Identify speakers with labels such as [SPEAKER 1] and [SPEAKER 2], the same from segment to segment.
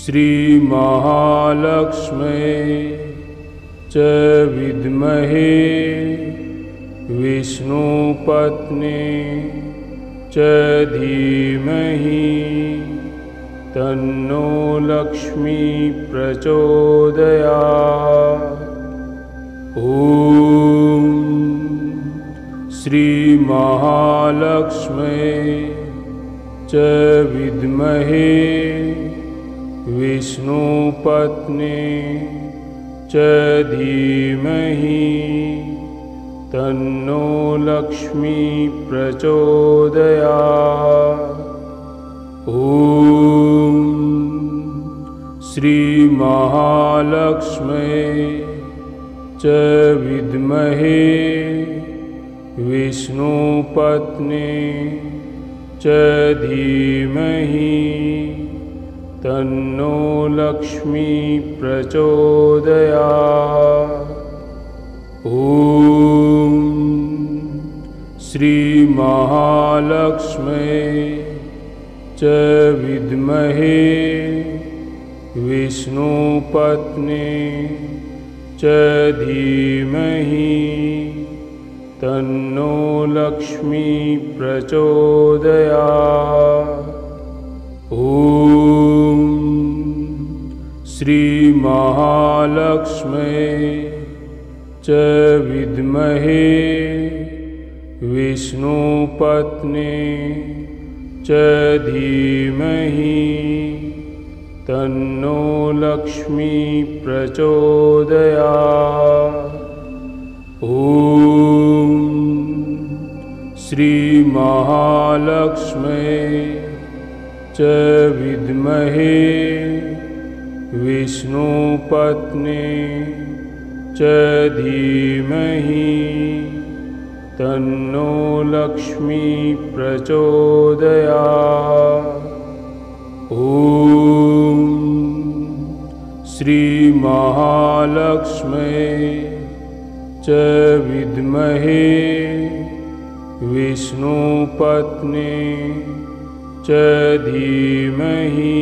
[SPEAKER 1] श्रीमहालक्ष्म्यै च विद्महे विष्णुपत्न्यै च धीमहि तन्नो लक्ष्मी प्रचोदयात्। ॐ श्रीमहालक्ष्म्यै च विद्महे विष्णुपत्न्यै च धीमहि तन्नो लक्ष्मी प्रचोदयात्। ॐ श्रीमहालक्ष्म्यै च विद्महे विष्णुपत्न्यै च धीमहि तन्नो लक्ष्मी प्रचोदयात्। ॐ श्रीमहालक्ष्म्यै च विद्महे विष्णुपत्न्यै च धीमहि तन्नो लक्ष्मी प्रचोदयात्। ॐ श्रीमहालक्ष्म्यै च विद्महे विष्णुपत्न्यै च धीमहि तन्नो लक्ष्मी प्रचोदयात्। ॐ श्रीमहालक्ष्म्यै च विद्महे विष्णुपत्न्यै च धीमहि तन्नो लक्ष्मी प्रचोदयात्। ॐ श्रीमहालक्ष्म्यै च विद्महे विष्णुपत्न्यै च धीमहि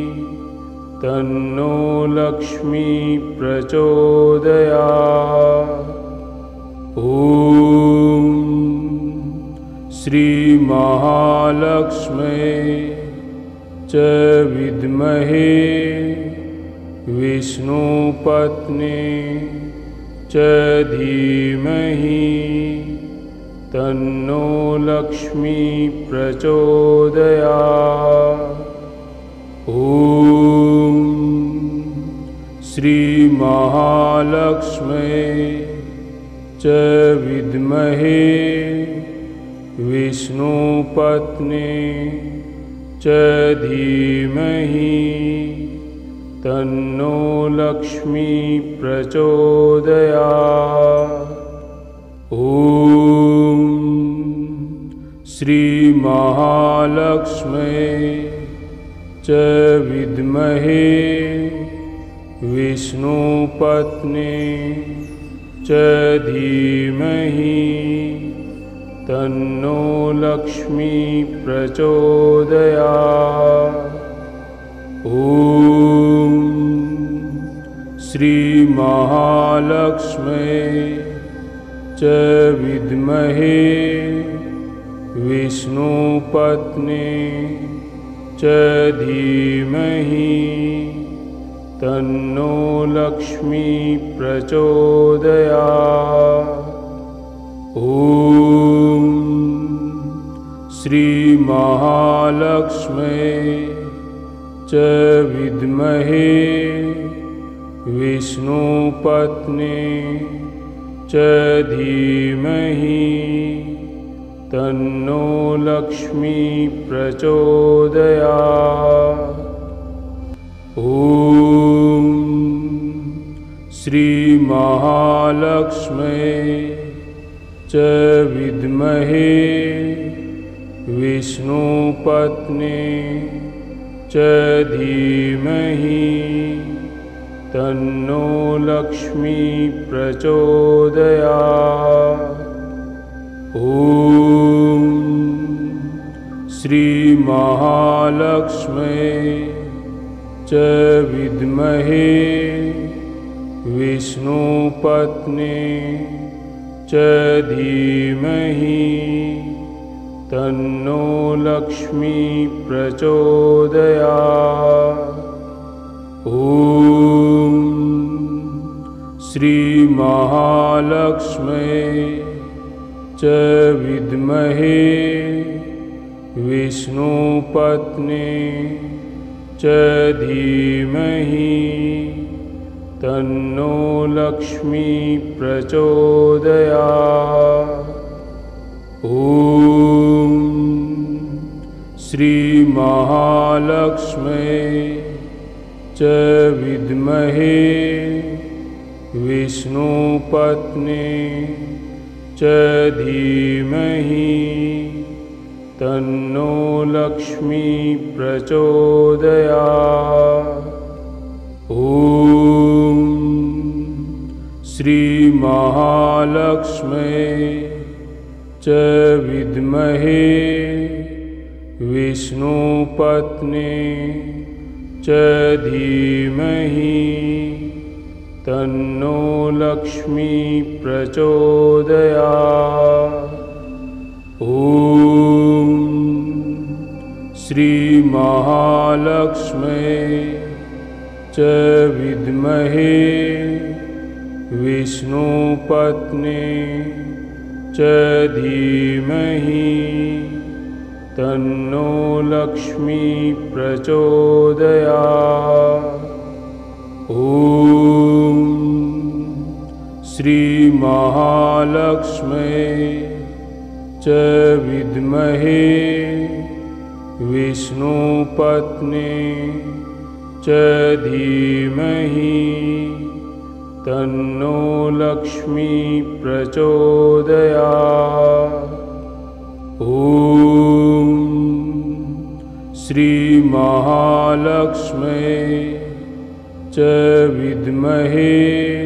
[SPEAKER 1] तन्नो लक्ष्मी प्रचोदयात्। ॐ श्रीमहालक्ष्म्यै च विद्महे विष्णुपत्न्यै च धीमहि तन्नो लक्ष्मी प्रचोदयात्। ॐ श्रीमहालक्ष्म्यै च विद्महे विष्णुपत्न्यै च धीमहि तन्नो लक्ष्मी प्रचोदयात्। ॐ श्रीमहालक्ष्म्यै च विद्महे विष्णुपत्न्यै च धीमहि तन्नो लक्ष्मी प्रचोदयात्। ॐ श्रीमहालक्ष्म्यै च विद्महे विष्णुपत्न्यै च धीमहि तन्नो लक्ष्मी प्रचोदयात्। ॐ श्रीमहालक्ष्म्यै च विद्महे विष्णुपत्न्यै च धीमहि तन्नो लक्ष्मी प्रचोदयात्। ॐ श्रीमहालक्ष्म्यै च विद्महे विष्णुपत्न्यै च धीमहि तन्नो लक्ष्मी प्रचोदयात्। ॐ श्रीमहालक्ष्म्यै च च विद्महे विष्णुपत्ने च धीमहि तन्नो लक्ष्मी प्रचोदयात्। ॐ श्री महालक्ष्मै च विद्महे विष्णुपत्ने च धीमहि तन्नो लक्ष्मी प्रचोदयात्। ॐ श्री महालक्ष्मै च विद्महे विष्णुपत्ने च धीमहि तन्नो लक्ष्मी प्रचोदयात्। ॐ श्री महालक्ष्मै च विद्महे विष्णुपत्ने च धीमहि तन्नो लक्ष्मी प्रचोदयात्। ॐ श्री महालक्ष्मै च विद्महे विष्णुपत्ने च धीमहि तन्नो लक्ष्मी प्रचोदयात्। ॐ श्री महालक्ष्मै च विद्महे विष्णुपत्ने च धीमहि तन्नो लक्ष्मी प्रचोदयात्। ॐ श्री महालक्ष्मै च विद्महे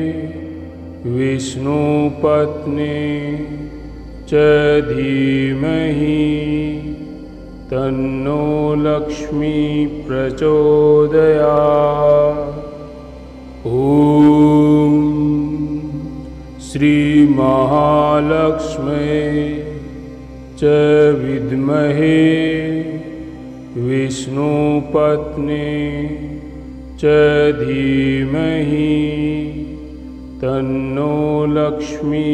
[SPEAKER 1] विष्णुपत्ने च धीमहि तन्नो लक्ष्मी प्रचोदयात्। ॐ श्री महालक्ष्मै च विद्महे विष्णुपत्ने च धीमहि तन्नो लक्ष्मी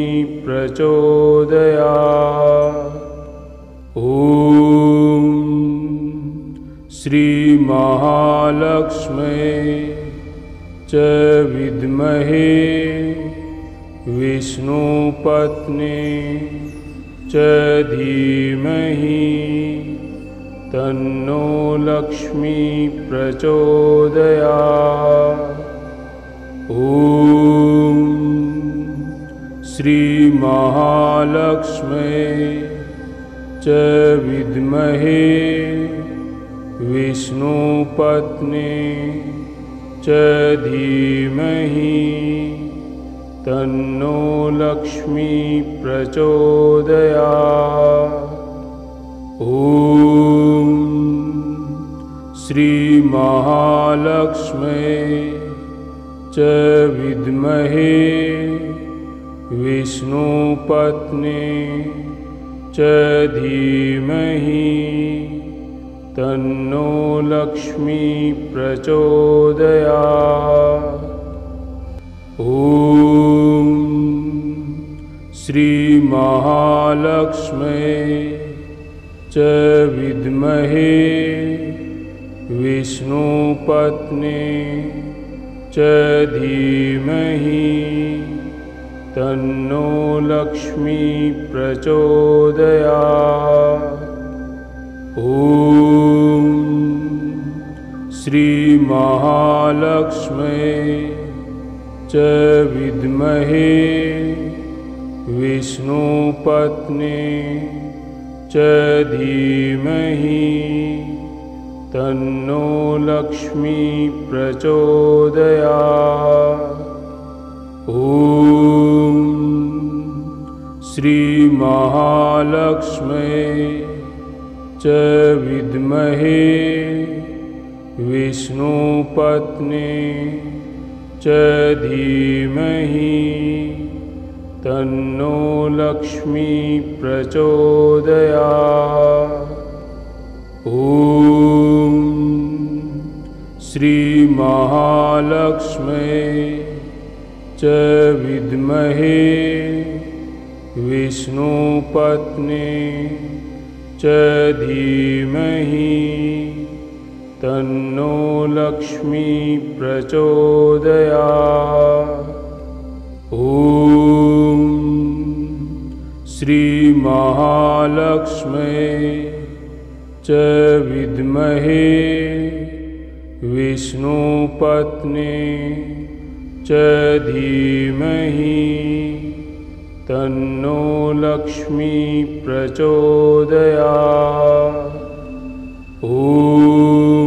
[SPEAKER 1] प्रचोदयात्। ॐ श्री महालक्ष्मै च विद्महे विष्णुपत्ने च धीमहि तन्नो लक्ष्मी प्रचोदयात्। ॐ श्री महालक्ष्मै च विद्महे विष्णुपत्ने च धीमहि तन्नो लक्ष्मी प्रचोदयात्। ॐ श्री महालक्ष्मै च विद्महे विष्णुपत्ने च धीमहि तन्नो लक्ष्मी प्रचोदयात्। ॐ श्री महालक्ष्मै च विद्महे विष्णुपत्ने च धीमहि तन्नो लक्ष्मी प्रचोदयात्। ॐ श्री महालक्ष्मै च विद्महे विष्णुपत्ने च धीमहि तन्नो लक्ष्मी प्रचोदयात्। ॐ श्री महालक्ष्मै च विद्महे विष्णुपत्नी च धीमहि तन्नो लक्ष्मी प्रचोदयात्। ॐ श्री महालक्ष्मै च विद्महे विष्णुपत्नी च धीमहि तन्नो लक्ष्मी प्रचोदयात्। ॐ श्री महालक्ष्मै च विद्महे विष्णुपत्नी च धीमहि तन्नो लक्ष्मी प्रचोदयात्। ॐ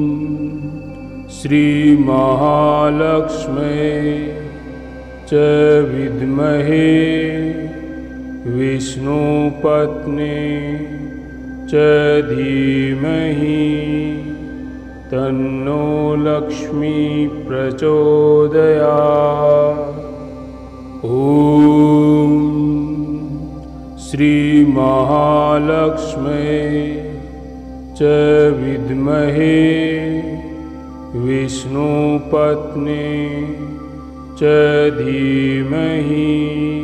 [SPEAKER 1] श्री महालक्ष्मै च विद्महे विष्णुपत्नी च धीमहि तन्नो लक्ष्मी प्रचोदयात्। ॐ श्री महालक्ष्मै च विद्महे विष्णुपत्नी च धीमहि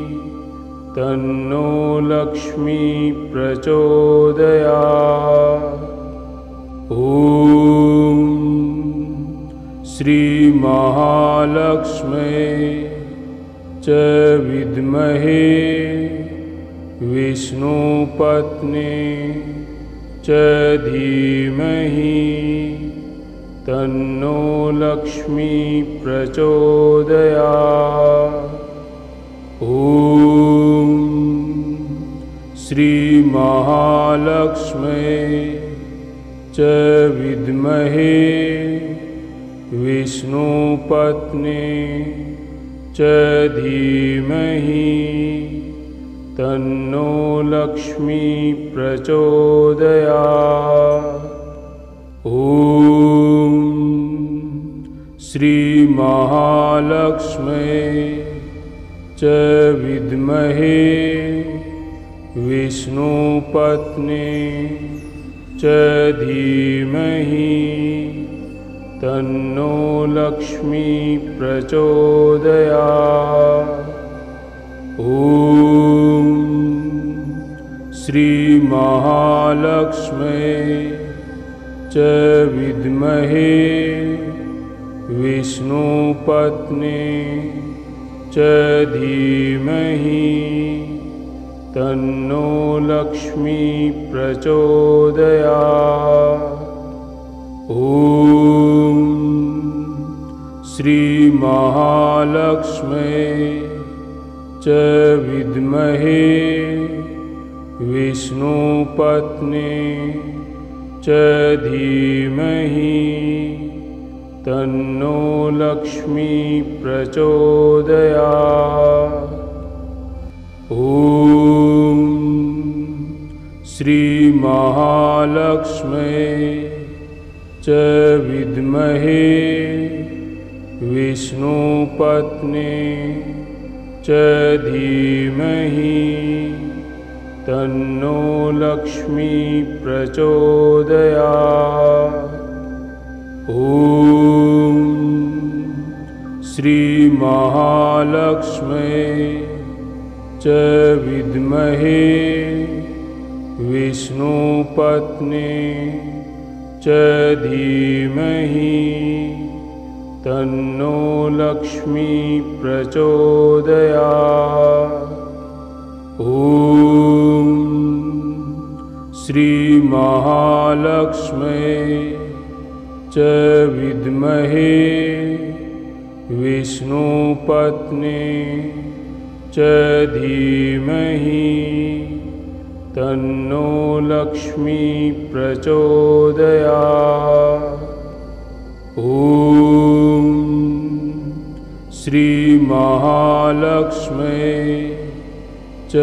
[SPEAKER 1] तन्नो लक्ष्मी प्रचोदयात्। ॐ श्री महालक्ष्मै च विद्महे विष्णुपत्नी च धीमहि तन्नो लक्ष्मी प्रचोदयात्। ॐ श्री महालक्ष्मै च विद्महे विष्णुपत्नी च धीमहि तन्नो लक्ष्मी प्रचोदयात्। ॐ श्री महालक्ष्मै च विद्महे विष्णुपत्नी च धीमहि तन्नो लक्ष्मी प्रचोदयात्। ॐ श्री महालक्ष्मै च विद्महे विष्णुपत्नी च धीमहि तन्नो लक्ष्मी प्रचोदयात्। ॐ श्री महालक्ष्मै च विद्महे विष्णुपत्नी च धीमहि तन्नो लक्ष्मी प्रचोदयात्। ॐ श्री महालक्ष्मै च विद्महे विष्णुपत्नी च धीमहि तन्नो लक्ष्मी प्रचोदयात्। ॐ श्री महालक्ष्मै च विद्महे विष्णुपत्नी च धीमहि तन्नो लक्ष्मी प्रचोदयात्। ॐ श्री महालक्ष्मै च विद्महे विष्णुपत्नी च धीमहि तन्नो लक्ष्मी प्रचोदयात्। ॐ श्री महालक्ष्मै च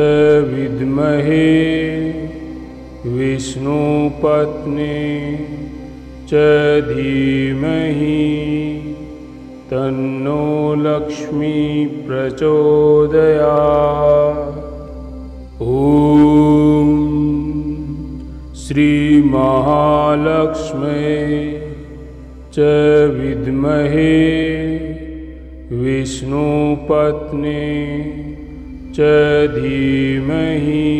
[SPEAKER 1] विद्महे विष्णुपत्नी च धीमहि तन्नो लक्ष्मी प्रचोदयात्। ॐ श्री महालक्ष्मै च विद्महे विष्णुपत्ने च धीमहि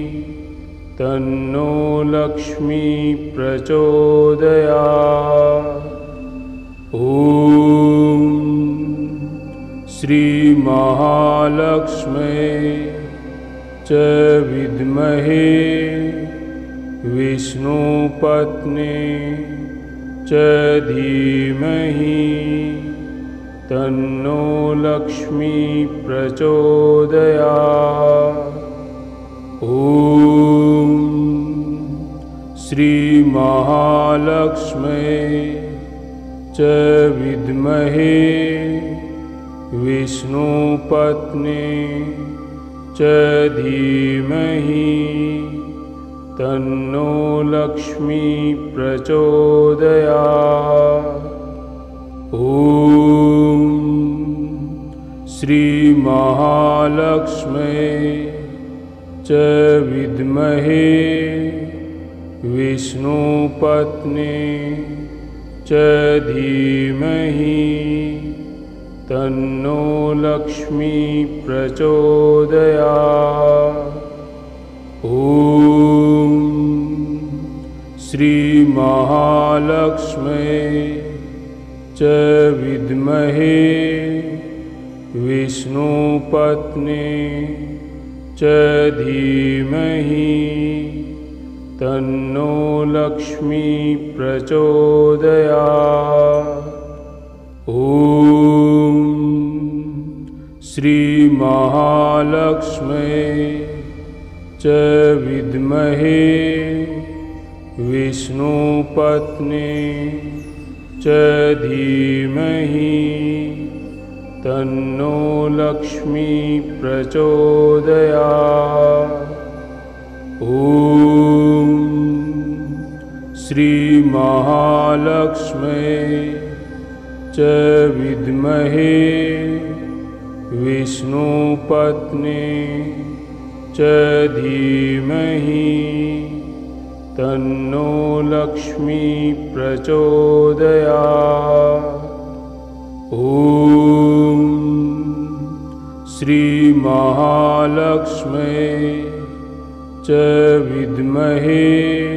[SPEAKER 1] तन्नो लक्ष्मी प्रचोदयात्। ॐ श्री महालक्ष्मै च विद्महे विष्णुपत्ने च धीमहि तन्नो लक्ष्मी प्रचोदयात्। ॐ श्री महालक्ष्मै च विद्महे विष्णुपत्ने च धीमहि तन्नो लक्ष्मी प्रचोदयात्। ॐ श्री महालक्ष्मै च विद्महे विष्णुपत्ने च धीमहि तन्नो लक्ष्मी प्रचोदयात्। ॐ श्री महालक्ष्मै च विद्महे विष्णुपत्ने च धीमहि तन्नो लक्ष्मी प्रचोदयात्। ॐ श्री महालक्ष्मै च विद्महे विष्णुपत्ने च धीमहि तन्नो लक्ष्मी प्रचोदयात्। ॐ श्री महालक्ष्मै च विद्महे विष्णुपत्ने च धीमहि तन्नो लक्ष्मी प्रचोदयात्। ॐ श्री महालक्ष्मै च विद्महे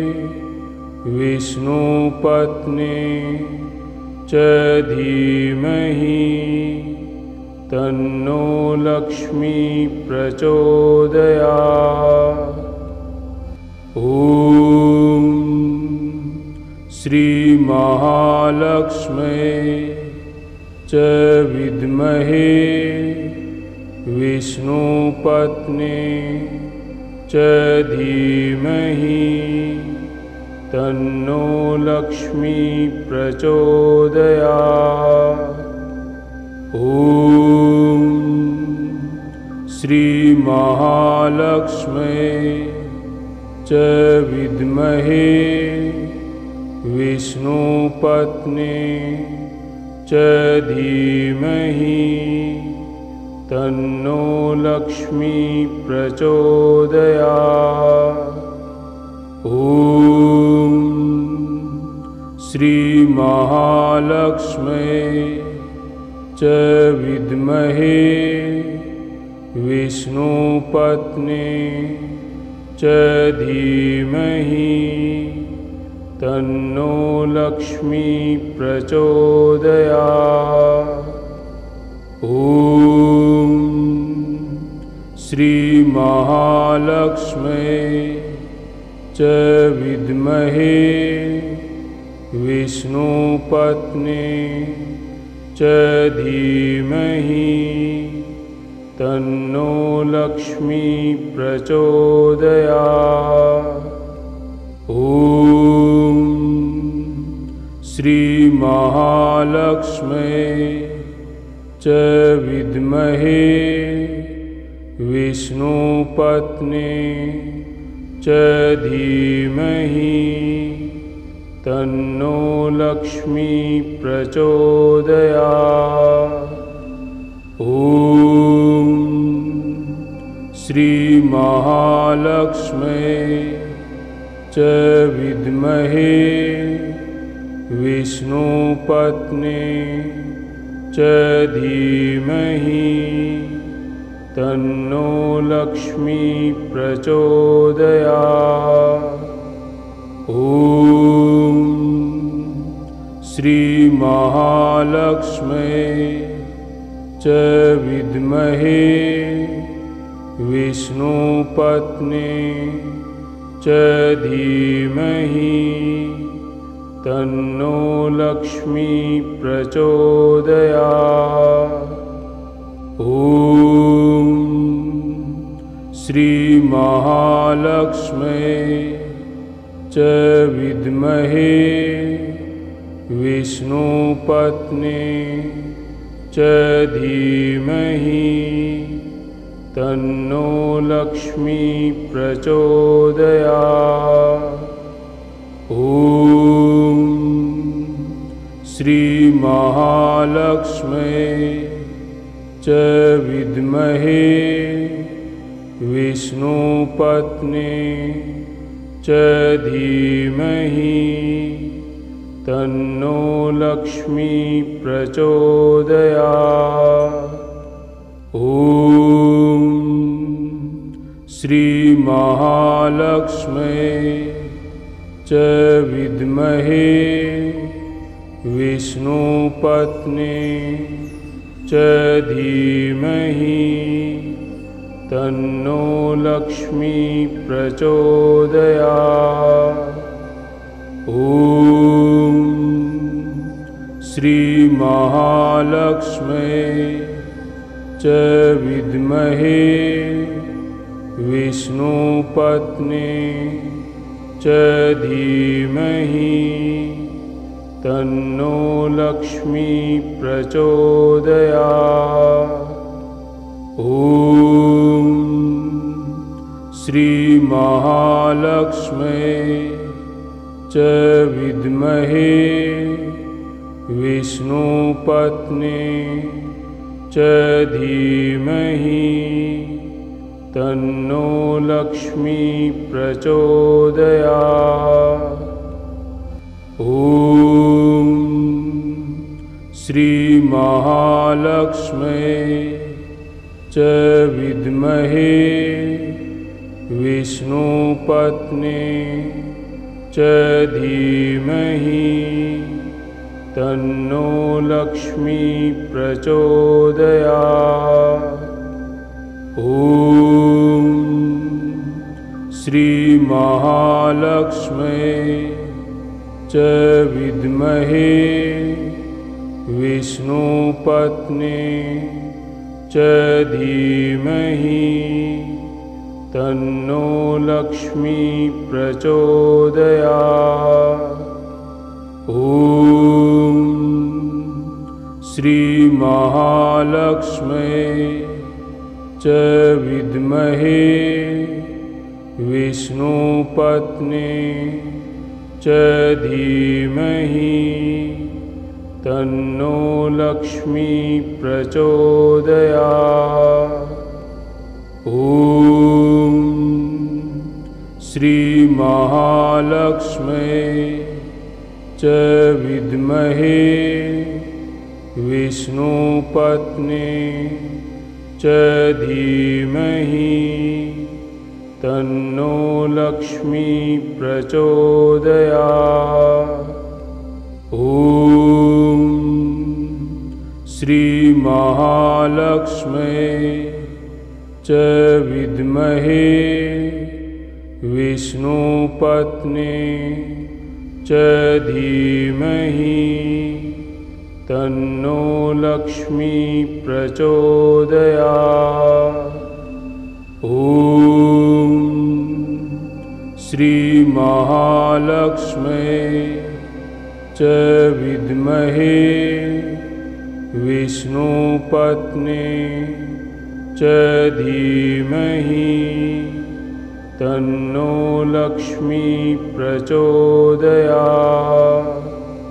[SPEAKER 1] विष्णुपत्ने च धीमहि तन्नो लक्ष्मी प्रचोदयात्। ॐ श्री महालक्ष्मै च विद्महे विष्णुपत्ने च धीमहि तन्नो लक्ष्मी प्रचोदयात्। ॐ श्री महालक्ष्मै च विद्महे विष्णुपत्ने च धीमहि तन्नो लक्ष्मी प्रचोदयात्। ॐ श्री महालक्ष्मै च विद्महे विष्णुपत्ने च धीमहि तन्नो लक्ष्मी प्रचोदयात्। ॐ श्री महालक्ष्मै च विद्महे विष्णुपत्ने च धीमहि तन्नो लक्ष्मी प्रचोदयात्। ॐ श्री महालक्ष्मै च विद्महे विष्णुपत्ने च धीमहि तन्नो लक्ष्मी प्रचोदयात्। ॐ श्रीमहालक्ष्म्यै च विद्महे विष्णुपत्न्यै च धीमहि तन्नो लक्ष्मी प्रचोदयात्। ॐ श्रीमहालक्ष्म्यै च विद्महे विष्णुपत्न्यै च धीमहि तन्नो लक्ष्मी प्रचोदयात्। ॐ श्रीमहालक्ष्म्यै च विद्महे विष्णुपत्न्यै च धीमहि तन्नो लक्ष्मी प्रचोदयात्। ॐ श्रीमहालक्ष्म्यै च विद्महे विष्णुपत्न्यै च धीमहि तन्नो लक्ष्मी प्रचोदयात्। ॐ श्रीमहालक्ष्म्यै च विद्महे विष्णुपत्न्यै च धीमहि तन्नो लक्ष्मी प्रचोदयात्। ॐ श्रीमहालक्ष्म्यै च विद्महे विष्णुपत्न्यै च धीमहि तन्नो लक्ष्मी प्रचोदयात्। ॐ श्रीमहालक्ष्म्यै च विद्महे विष्णुपत्न्यै च धीमहि तन्नो लक्ष्मी प्रचोदयात्। ॐ श्रीमहालक्ष्म्यै च विद्महे विष्णुपत्न्यै च धीमहि तन्नो लक्ष्मी प्रचोदयात्। ॐ श्रीमहालक्ष्म्यै च विद्महे विष्णुपत्न्यै च धीमहि तन्नो लक्ष्मी प्रचोदयात्। ॐ श्रीमहालक्ष्म्यै च विद्महे विष्णुपत्न्यै च धीमहि तन्नो लक्ष्मी प्रचोदयात्। ॐ श्रीमहालक्ष्म्यै च विद्महे विष्णुपत्न्यै च धीमहि तन्नो लक्ष्मी प्रचोदयात्। ॐ श्रीमहालक्ष्म्यै च विद्महे विष्णुपत्न्यै च धीमहि तन्नो लक्ष्मी प्रचोदयात्। ॐ श्रीमहालक्ष्म्यै च विद्महे विष्णुपत्न्यै च धीमहि तन्नो लक्ष्मी प्रचोदयात्।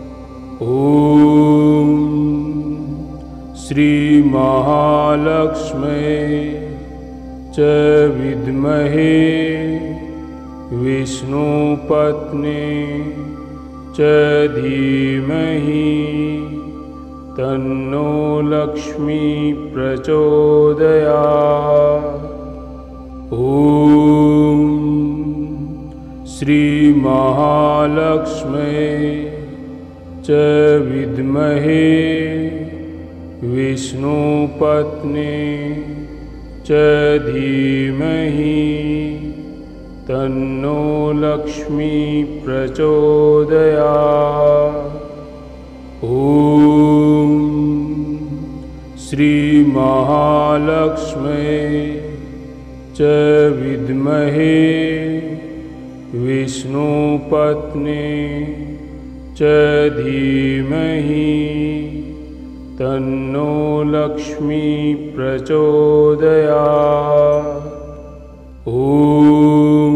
[SPEAKER 1] ॐ श्रीमहालक्ष्म्यै च विद्महे विष्णुपत्न्यै च धीमहि तन्नो लक्ष्मी प्रचोदयात्। ॐ श्रीमहालक्ष्म्यै च विद्महे विष्णुपत्न्यै च धीमहि तन्नो लक्ष्मी प्रचोदयात्। ॐ श्रीमहालक्ष्म्यै च विद्महे विष्णुपत्न्यै च धीमहि तन्नो लक्ष्मी प्रचोदयात्। ॐ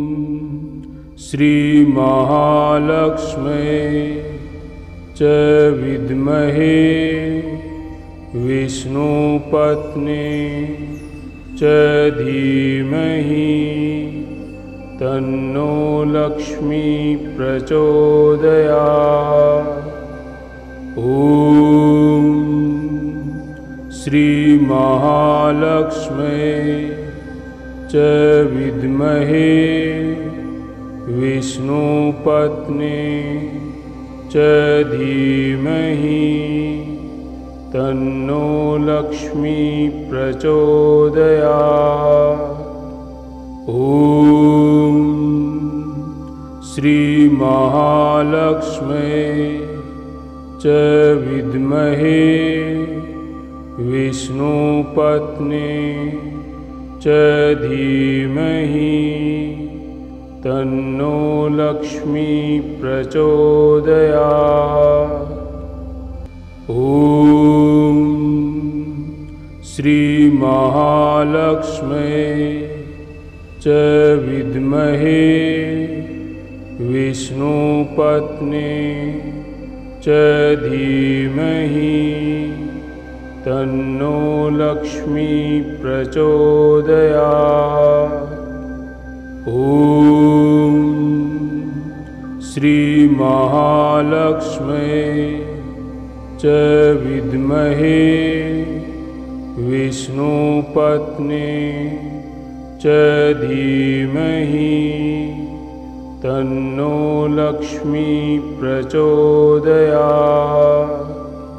[SPEAKER 1] श्रीमहालक्ष्म्यै च विद्महे विष्णुपत्न्यै च धीमहि तन्नो लक्ष्मी प्रचोदयात्। ॐ श्रीमहालक्ष्म्यै च विद्महे विष्णुपत्न्यै च धीमहि तन्नो लक्ष्मी प्रचोदयात्। ॐ श्रीमहालक्ष्म्यै च विद्महे विष्णुपत्न्यै च धीमहि तन्नो लक्ष्मी प्रचोदयात्। ॐ श्रीमहालक्ष्म्यै च विद्महे विष्णुपत्न्यै च धीमहि तन्नो लक्ष्मी प्रचोदयात्। ॐ श्रीमहालक्ष्म्यै च विद्महे विष्णुपत्न्यै च धीमहि तन्नो लक्ष्मी प्रचोदयात्।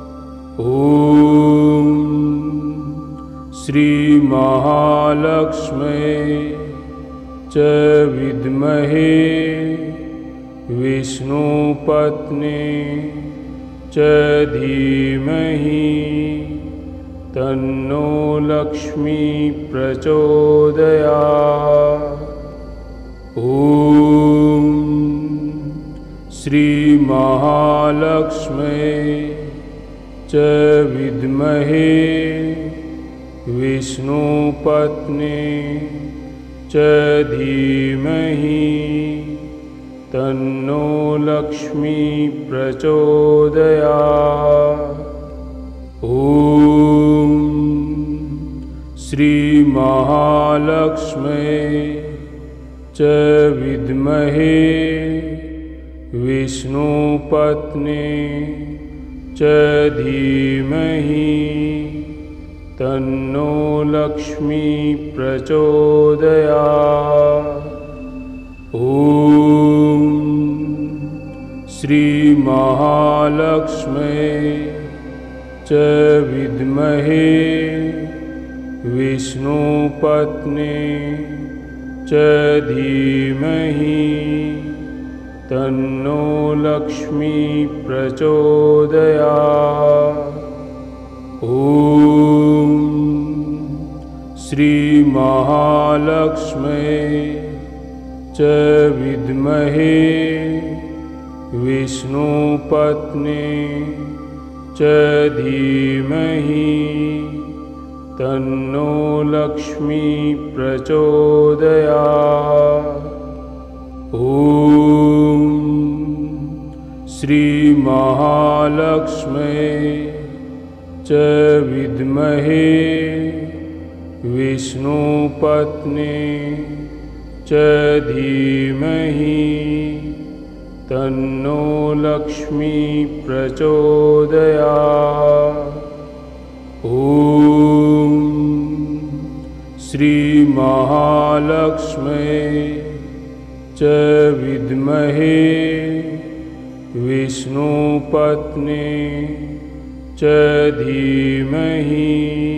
[SPEAKER 1] ॐ श्रीमहालक्ष्म्यै च विद्महे विष्णुपत्न्यै च धीमहि तन्नो लक्ष्मी प्रचोदयात्। ॐ श्रीमहालक्ष्म्यै च विद्महे विष्णुपत्न्यै च धीमहि तन्नो लक्ष्मी प्रचोदयात्। ॐ श्रीमहालक्ष्म्यै च विद्महे विष्णुपत्न्यै च धीमहि तन्नो लक्ष्मी प्रचोदयात्। ॐ श्रीमहालक्ष्म्यै च विद्महे विष्णुपत्न्यै च धीमहि तन्नो लक्ष्मी प्रचोदयात्। ॐ श्रीमहालक्ष्म्यै च विद्महे विष्णुपत्न्यै च धीमहि तन्नो लक्ष्मी प्रचोदयात्। ॐ श्री महालक्ष्मै च विद्महे विष्णुपत्नी च धीमहि तन्नो लक्ष्मी प्रचोदयात्। ॐ श्री महालक्ष्मै च विद्महे विष्णुपत्नी च धीमहि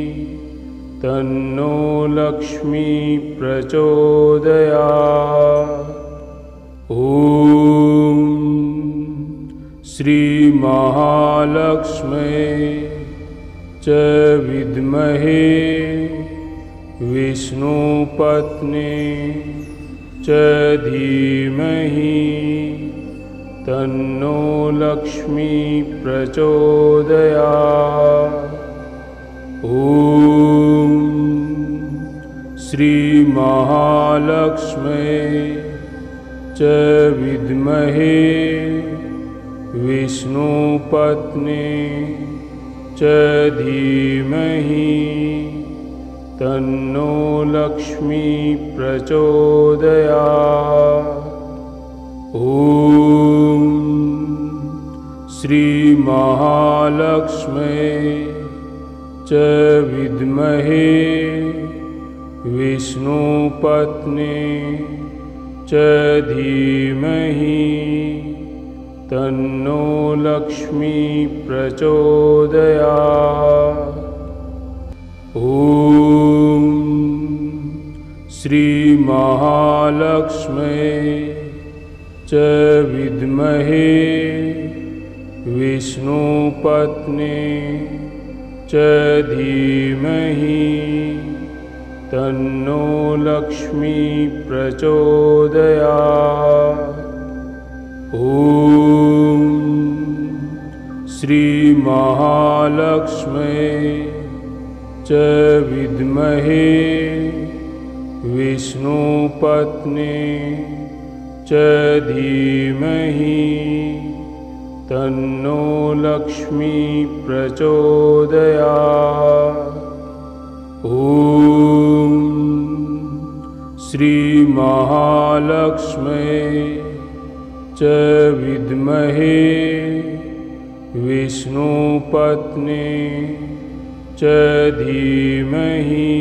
[SPEAKER 1] तन्नो लक्ष्मी प्रचोदयात्। ॐ श्री महालक्ष्मै च विद्महे विष्णुपत्नी च धीमहि तन्नो लक्ष्मी प्रचोदयात्। ॐ श्री महालक्ष्मै च विद्महे विष्णुपत्नी च धीमहि तन्नो लक्ष्मी प्रचोदयात्। ॐ श्री महालक्ष्मै च विद्महे विष्णुपत्नी च धीमहि तन्नो लक्ष्मी प्रचोदयात्। ॐ श्री महालक्ष्मै च विद्महे विष्णुपत्नी च धीमहि तन्नो लक्ष्मी प्रचोदयात्। ॐ श्री महालक्ष्मै च विद्महे विष्णुपत्नी च धीमहि तन्नो लक्ष्मी प्रचोदयात्। ॐ श्री महालक्ष्मै च विद्महे विष्णुपत्नी च धीमहि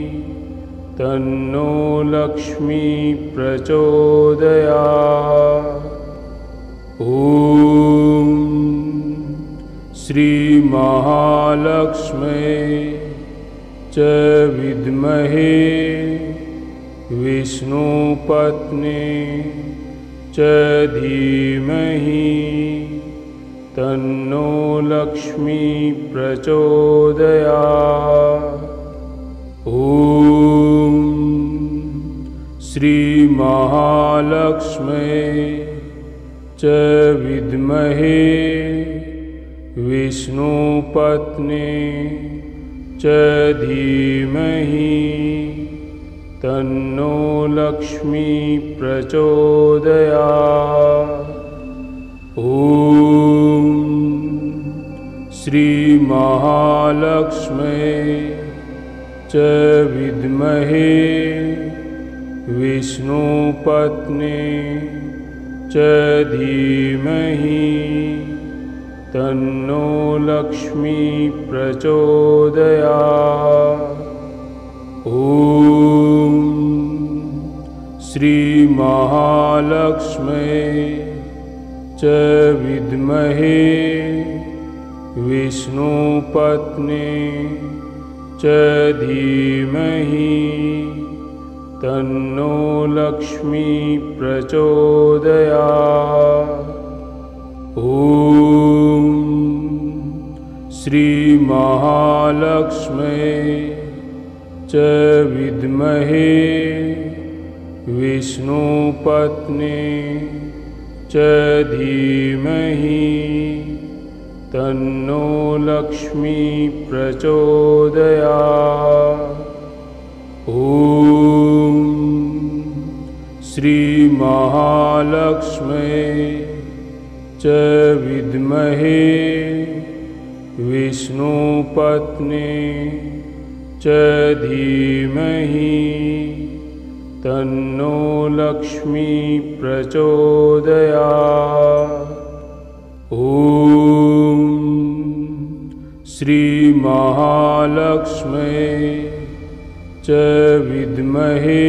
[SPEAKER 1] तन्नो लक्ष्मी प्रचोदयात्। ॐ श्री महालक्ष्मै च विद्महे विष्णुपत्नी च धीमहि तन्नो लक्ष्मी प्रचोदयात्। ॐ श्री महालक्ष्मै च विद्महे विष्णुपत्नी च धीमहि तन्नो लक्ष्मी प्रचोदयात्। ॐ श्री महालक्ष्मै च विद्महे विष्णुपत्नी च धीमहि तन्नो लक्ष्मी प्रचोदयात्। ॐ श्री महालक्ष्मै च विद्महे विष्णुपत्नी च धीमहि तन्नो लक्ष्मी प्रचोदयात्। ॐ श्री महालक्ष्मै च विद्महे विष्णुपत्नी च धीमहि तन्नो लक्ष्मी प्रचोदयात्। ॐ श्री महालक्ष्मै च विद्महे विष्णुपत्नी च धीमहि तन्नो लक्ष्मी प्रचोदयात्। ॐ श्री महालक्ष्मै च विद्महे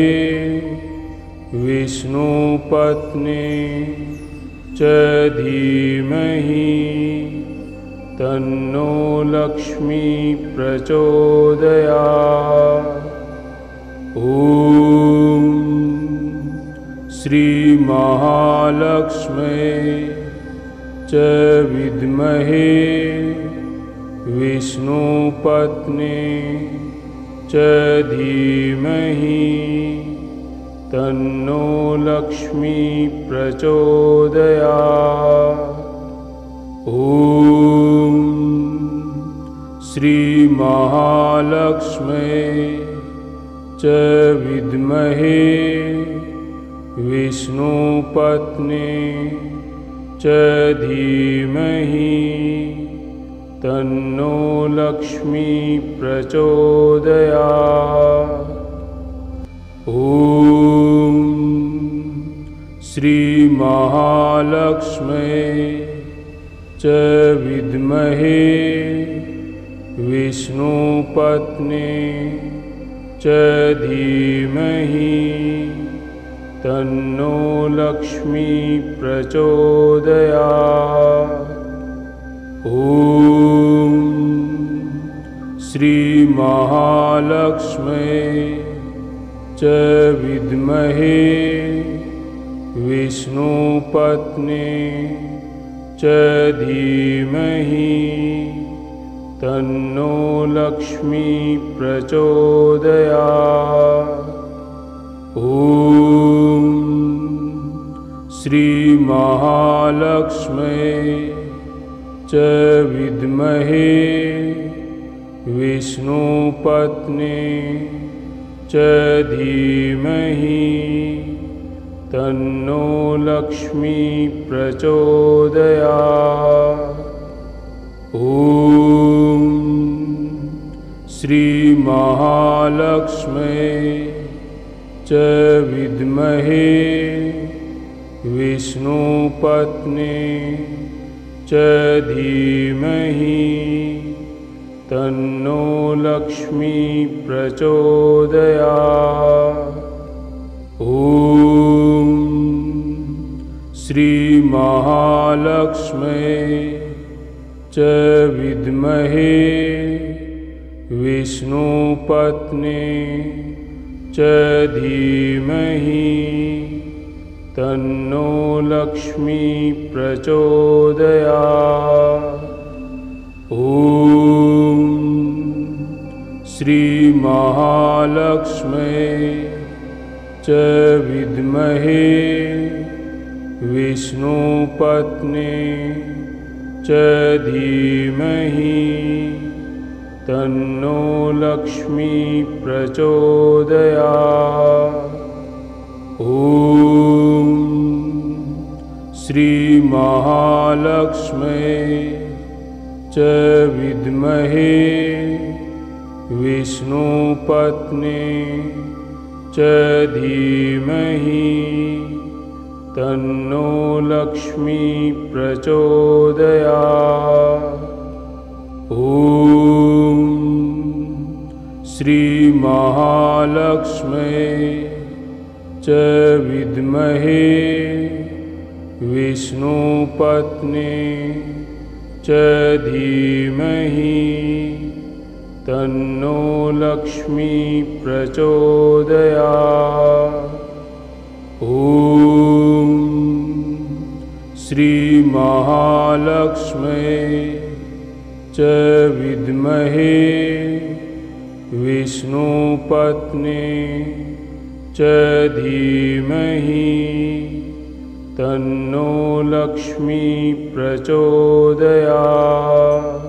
[SPEAKER 1] विष्णुपत्नी च धीमहि तन्नो लक्ष्मी प्रचोदयात्। ॐ श्री महालक्ष्मै च विद्महे विष्णुपत्नी च धीमहि तन्नो लक्ष्मी प्रचोदयात्। ॐ श्री महालक्ष्मै च विद्महे विष्णुपत्नी च धीमहि तन्नो लक्ष्मी प्रचोदयात्। ॐ श्री महालक्ष्मै च विद्महे विष्णुपत्नी च धीमहि तन्नो लक्ष्मी प्रचोदयात्। ॐ श्री महालक्ष्मै च विद्महे विष्णुपत्नी च धीमहि तन्नो लक्ष्मी प्रचोदयात्। ॐ श्री महालक्ष्मै च विद्महे विष्णुपत्नी च धीमहि तन्नो लक्ष्मी प्रचोदयात्। ॐ श्री महालक्ष्मै च विद्महे विष्णुपत्नी च धीमहि तन्नो लक्ष्मी प्रचोदयात्। ॐ श्री महालक्ष्मै च विद्महे विष्णुपत्नी च धीमहि तन्नो लक्ष्मी प्रचोदयात्। ॐ श्री महालक्ष्मै च विद्महे विष्णुपत्नी च धीमहि तन्नो लक्ष्मी प्रचोदयात्। ॐ श्री महालक्ष्मै च विद्महे विष्णुपत्नी च धीमहि तन्नो लक्ष्मी प्रचोदयात्। ॐ श्री महालक्ष्मै च विद्महे विष्णुपत्नी च धीमहि तन्नो लक्ष्मी प्रचोदयात्। ॐ श्री महालक्ष्मै च विद्महे विष्णुपत्नी च धीमहि तन्नो लक्ष्मी प्रचोदयात्।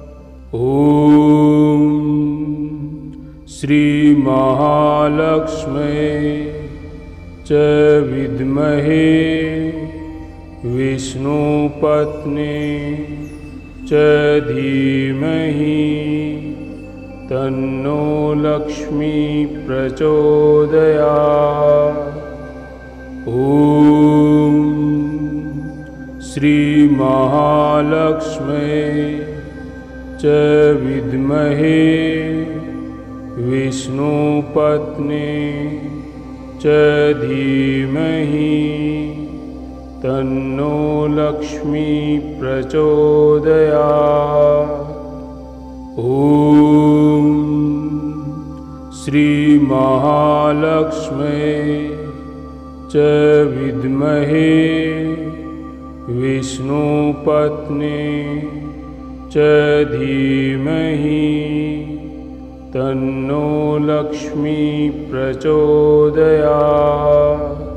[SPEAKER 1] ॐ श्री महालक्ष्मै च विद्महे विष्णुपत्नी च धीमहि तन्नो लक्ष्मी प्रचोदयात्। ॐ श्री महालक्ष्मै च विद्महे विष्णुपत्नी च धीमहि तन्नो लक्ष्मी प्रचोदयात्। ॐ श्री महालक्ष्मै च विद्महे विष्णुपत्नी च धीमहि तन्नो लक्ष्मी प्रचोदयात्।